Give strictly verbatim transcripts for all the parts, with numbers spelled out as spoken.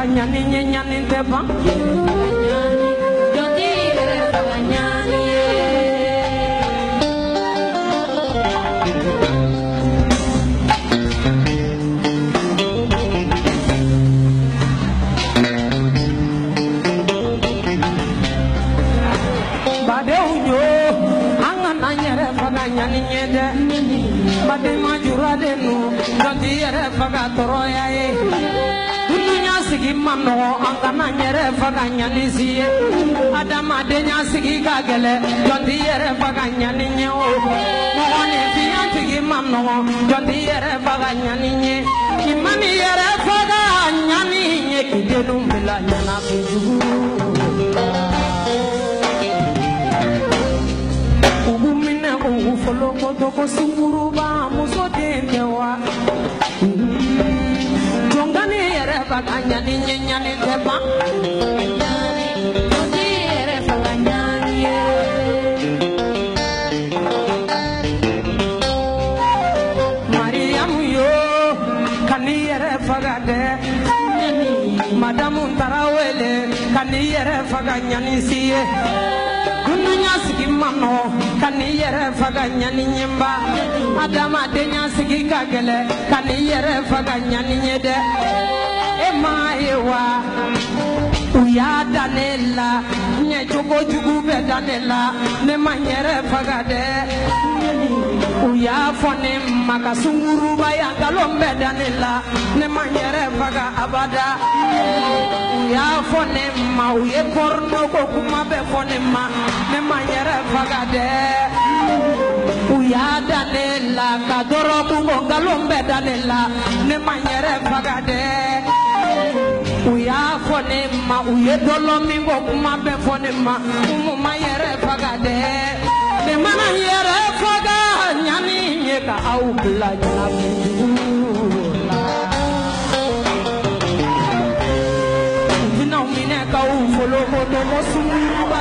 nyani nyani teba jodi yere faga nyani bade unyo angana yere faga nyani nyede bade majura denu jodi yere faga toroya ye sigi mano angana nyere faga nyani siye adama de nya sigi kagele jondi yere faga nyani nyo mohone fiya sigi mano jondi yere faga nyani nye imani yere faga nyani nye kidelu mbila nyana bujugu ubumine ugu folo koto ko sunguruba muso dendewa faga nyani nyani teba jodi yere faga nyani Mariam yo kani yere faga de Madamu Tarawele kani yere faga nyani siye dunya sigi mano kani yere faga nyani nyimba Adama de nya sigi kagele kani yere faga nyani nyede Emaewa uya danela nye jogo jugu be danela ne manyere fagade uya fone makasunguru baya galombe danela ne manyere faga abada uya fone ma uye porno ko kuma be fone ma ne manyere fagade uya danela kadoro bungo galombe danela ne manyere fagade uya fone ma uye dolo mingo kuma be fone ma umu ma yere faga de de mana yere faga nyani nye ka au bla nyana bula vina umine ka u folo koto mo sumba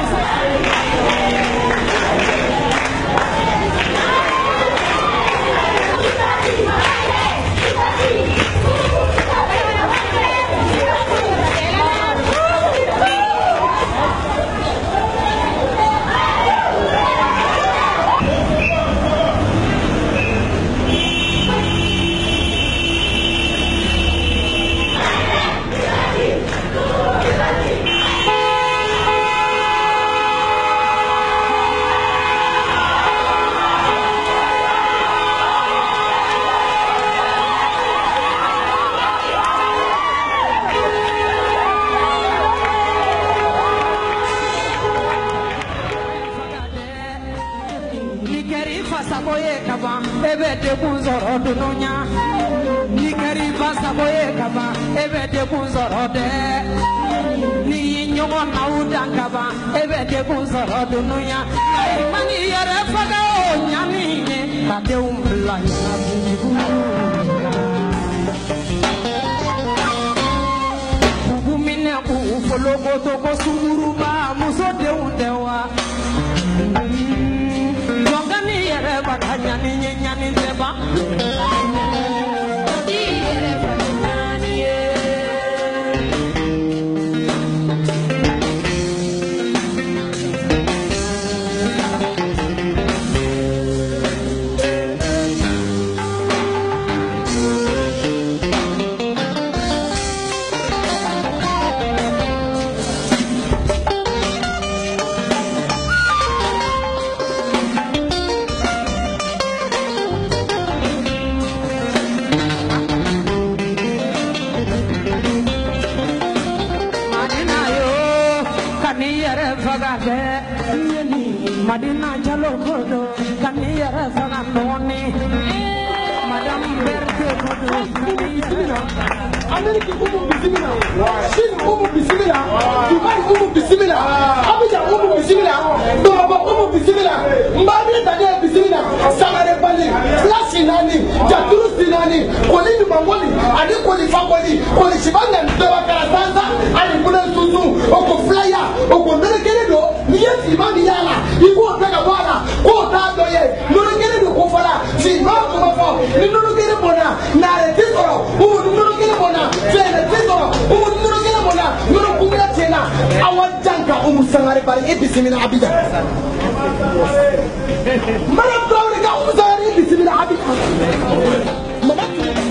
ebe de kunzoro dununya nikari basa boye kaba ebe de kunzoro de ni nyomo nauda kaba ebe de kunzoro dununya mani yere faga o nyami ne kade umbla ubumine ku fologo to ko sunguruba muso de undewa faga nyani nyani teba jodi yere faga nyani Madina jalo kodo kani yara faga noni madam berde kodo bismillah America umu bismillah Chine umu bismillah Dubai umu bismillah Abidjan umu bismillah Baba umu bismillah Mbadi tade bismillah Sangare bali Flasi nani Jaturu sinani Kolini mangoli Adi koli fakoli Koli shibanga ndewa karasanza Adi kuna suzu Oko flyer Oko nere do Niyeti imani yala Ibu otega wana Kota doye Nuru kere do kufala Si imam kumafo Nuru kere bona Nare titoro Umu nuru kere bona Fere titoro Umu Sangare bari e bisimila Abidjan Mara Traoré ka Oumou Sangare e bisimila Abidjan Mama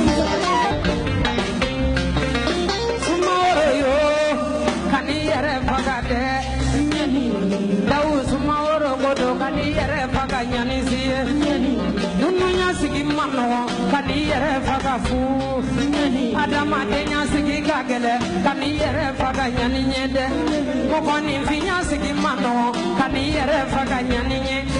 Sumaworo yo kani yere fagade Daw Sumaworo godo kani yere faga nyani siye Nunu nya sigi mano kani yere faga fu Adama de nya sigi kagele kani yere faga nyani nyede Kokoni fi nya sigi mano kani yere faga nyani nyede